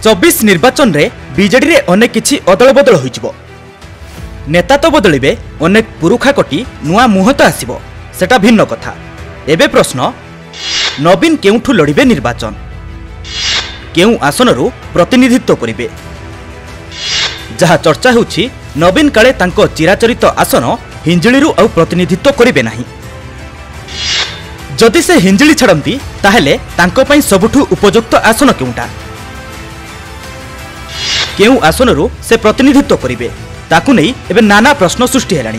24 निर्वाचन रे बीजेडी रे अनेक किछि अदल बदल होइजिवो। नेता तो बदलिबे, अनेक पुरुखा कटी नुआ मुह तो आसिबो, सेटा भिन्न कथा। एबे प्रश्न, नवीन केउठु लड़िबे निर्वाचन, केउ आसनरु प्रतिनिधित्व करिबे? जहा चर्चा होछि नवीन काले तांको चिराचरित आसन हिंजिलिरु आउ प्रतिनिधित्व करिबे नाही। जदि से हिंजिली छाड़ती ताहेले तांको पई सबुठु उपयुक्त आसन केउटा, केउ आसनरु से प्रतिनिधित्व करिबे, ताकु नै एबे नाना प्रश्न सृष्टि हेलानी।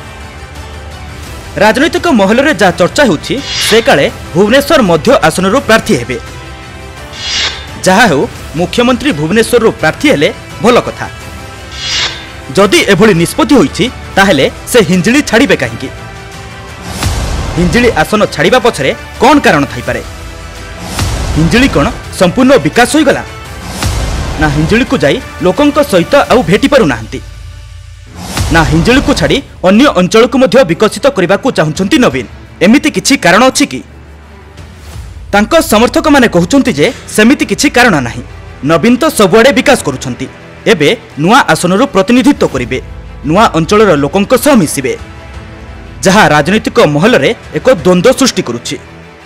राजनैतिक महल रे जा चर्चा होछि से काले भुवनेश्वर मध्य आसनरु प्रार्थी हेबे। जहा हो मुख्यमंत्री भुवनेश्वर रु प्रार्थी हेले भल कथा। जदि एभली निष्पत्ति होइछि ताहेले से हिंजिली छाड़िबे काहेकि? हिंजिली आसन छाड़िबा पछरे कोन कारण थाई पारे? हिंजिली कोन संपूर्ण विकास होई गला ना? हिंजिली को जाई लोकंक सहित आउ भेटी पारु नाहंती ना? हिंजिली को छाड़ी अन्य अंचल को मध्य विकसित करबा को चाहुचंती नवीन? एमिति किछि कारण अछि कि? तांको समर्थक माने कहउचंती जे सेमिति किछि कारण नाही। नवीन तो सबुआडे विकास करूछंती, एबे नुआ आसनरु प्रतिनिधित्व करिबे, नुआ अंचलर लोकंक सह मिसिबे, जहा राजनैतिक महल रे एक द्वंद्व सृष्टि करुछि।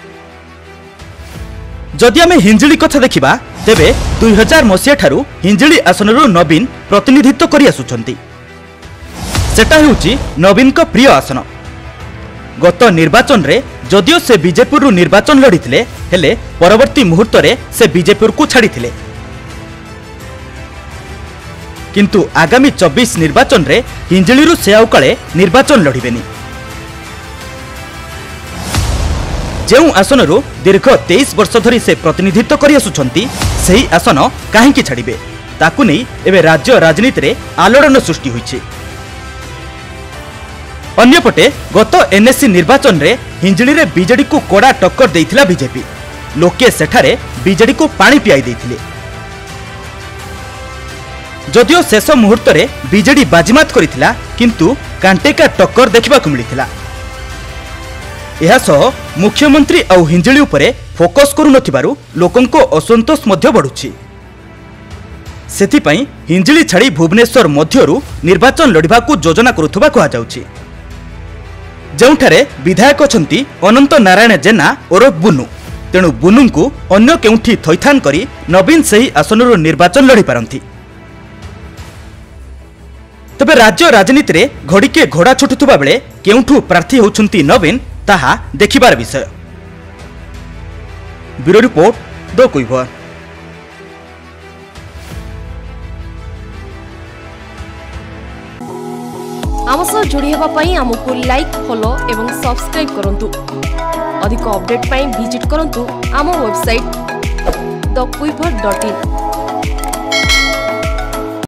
जदि आमे हिंजिली कथा देखिबा तेबे 2000 मसिया ठारू हिंजिली आसनरु नवीन प्रतिनिधित्व करि आसुछंती। सेटा हेउछि नवीन को प्रिय आसन। गत निर्वाचन रे जदियो से बीजेपी रु निर्वाचन लड़िथिले, हेले परवर्ती मुहूर्त रे से बीजेपी को छाड़िथिले। किंतु आगामी 24 निर्वाचन रे हिंजिली रु से आउ काले निर्वाचन लड़िबेनी। जेउ आसनरु दीर्घ 23 वर्ष धरी से प्रतिनिधित्व करि आसुछंती, सेही आसन काहेकि छाड़िबे, ताकु नै एबे राज्य राजनीति रे आलोड़न सृष्टि होइछि। अन्यपटे गत एनएससी निर्वाचन रे हिंजिली रे बीजेडी को कड़ा टक्कर देइथिला बीजेपी। लोके सेठारे बीजेडी को पानी पियाई देइथिले। जदियो शेष मुहूर्त रे बीजेडी बाजीमात करिथिला, किंतु कांटेका टक्कर देखिबाकु मिलिथिला। एहा सह मुख्यमंत्री आउ हिंजिली उपरे फोकस करू नथिबारु लोकंको असंतोष मध्य बढ़ुछि। सेथिपई हिंजिली छाड़ी भुवनेश्वर मध्यरु निर्वाचन लड़िबाकू योजना करुथबा कहा जाउछि। जेउठारे विधायक अछंती अनंत नारायण जेना ओरफ बुनु, तेणु बुनुंकु अन्य केउठी थैथान करी नवीन सही आसनरु निर्वाचन लड़ी पारंती। तबे राज्य राजनीति रे घड़ीके घोड़ा छुटुथबा बेले केउठू प्रार्थी होउछंती नवीन, ताहा देखिबार विषय। ब्यूरो रिपोर्ट, द कुइभर। आम सह जोड़ी हेबा पई हमकु लाइक, फॉलो एवं सब्सक्राइब करंतु। अधिक अपडेट पई विजिट करंतु आम वेबसाइट thequiver.in।